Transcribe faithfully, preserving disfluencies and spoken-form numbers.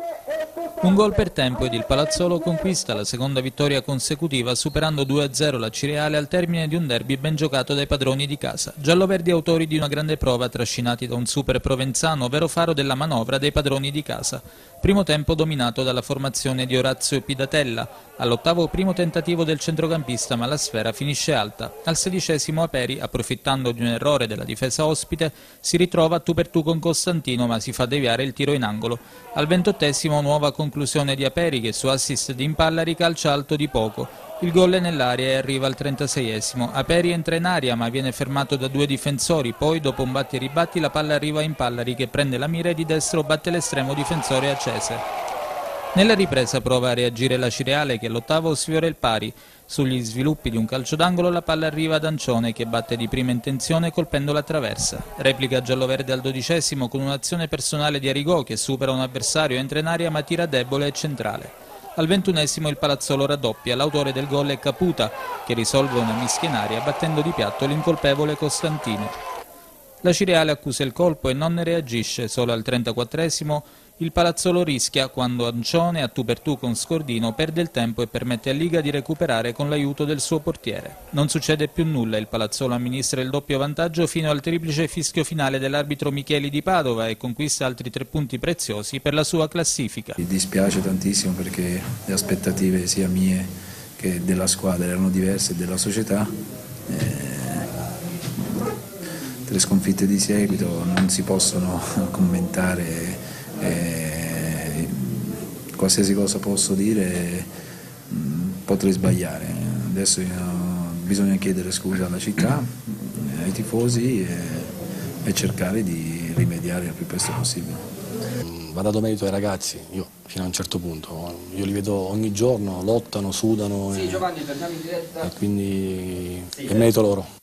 Un gol per tempo ed il Palazzolo conquista la seconda vittoria consecutiva superando due a zero la Cireale al termine di un derby ben giocato dai padroni di casa. Gialloverdi autori di una grande prova trascinati da un super provenzano, vero faro della manovra dei padroni di casa. Primo tempo dominato dalla formazione di Orazio Pidatella. All'ottavo primo tentativo del centrocampista ma la sfera finisce alta. Al sedicesimo Aperi, approfittando di un errore della difesa ospite, si ritrova a tu per tu con Costantino ma si fa deviare il tiro in angolo. Al ventottesimo nuova conclusione di Aperi che su assist di Impallari calcia alto di poco. Il gol è nell'aria e arriva al trentaseiesimo. Aperi entra in aria ma viene fermato da due difensori, poi dopo un batti e ribatti la palla arriva a Impallari che prende la mira e di destro batte l'estremo difensore Acese. Nella ripresa prova a reagire la Cireale che all'ottavo sfiora il pari. Sugli sviluppi di un calcio d'angolo la palla arriva ad Ancione che batte di prima intenzione colpendo la traversa. Replica gialloverde al dodicesimo con un'azione personale di Arigò che supera un avversario, entra in aria ma tira debole e centrale. Al ventunesimo il Palazzolo raddoppia, l'autore del gol è Caputa che risolve una mischia in aria battendo di piatto l'incolpevole Costantino. La Cireale accusa il colpo e non ne reagisce, solo al trentaquattresimo il Palazzolo rischia quando Ancione, a tu per tu con Scordino, perde il tempo e permette a Liga di recuperare con l'aiuto del suo portiere. Non succede più nulla, il Palazzolo amministra il doppio vantaggio fino al triplice fischio finale dell'arbitro Micheli di Padova e conquista altri tre punti preziosi per la sua classifica. Mi dispiace tantissimo perché le aspettative sia mie che della squadra erano diverse e della società. Eh, tre sconfitte di seguito non si possono commentare. Eh, qualsiasi cosa posso dire mh, potrei sbagliare. Adesso io, bisogna chiedere scusa alla città, eh, ai tifosi e, e cercare di rimediare il più presto possibile. Va dato merito ai ragazzi, io fino a un certo punto, io li vedo ogni giorno, lottano, sudano, sì, e, Giovanni, torniamo in diretta. E quindi sì, è merito loro.